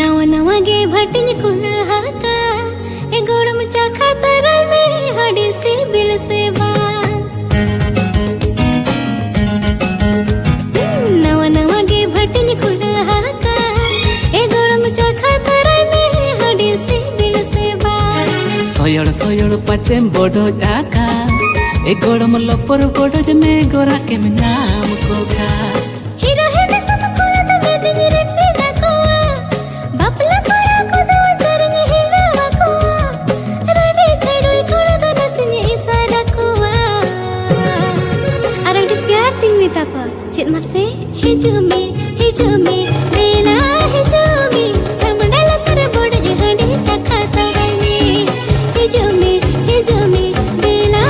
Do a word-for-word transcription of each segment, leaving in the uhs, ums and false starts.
नवा नवा गे भटिन कुल्हाका ए गोड़म चाखा तरल में हड़ी सी बिल से बाल नवा नवा गे भटिन कुल्हाका ए गोड़म चाखा तरल में हड़ी सी बिल से बाल सोयड़ सोयड़ पचेम बोडो जाका ए गोड़म लोपर बोडो जमे गोरा के नाम को खा हीरा हेड सब कोला तो बेदिन रेट्टी ना कोआ बापला कोला को दो तरंग हीरा कोआ रेडी छड़ोई कोला तो नसने इशारा कोआ अरे प्यार तिंग में तापा चित मसे हिजुमी हिजुमी देला हिजुमी चमड़ला तेरे बोड़ जहड़ी चखा तरनी हिजुमी हिजुमी देला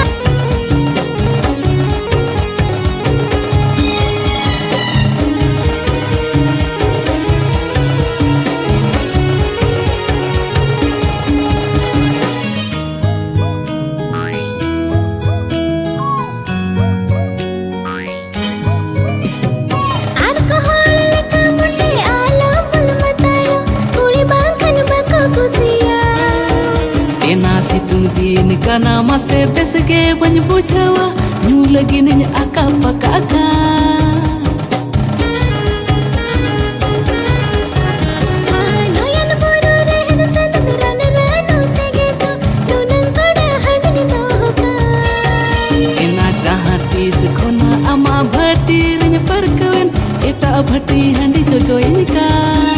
सितुंग दिन kana mase besge bany bujawa nyu lagi nya aka pakaka noyan boru rehd sanduran ranu tege to tunang koda handni doka ena jahati se khona ama bhati nya parkawen eta bhati handi jojoin ka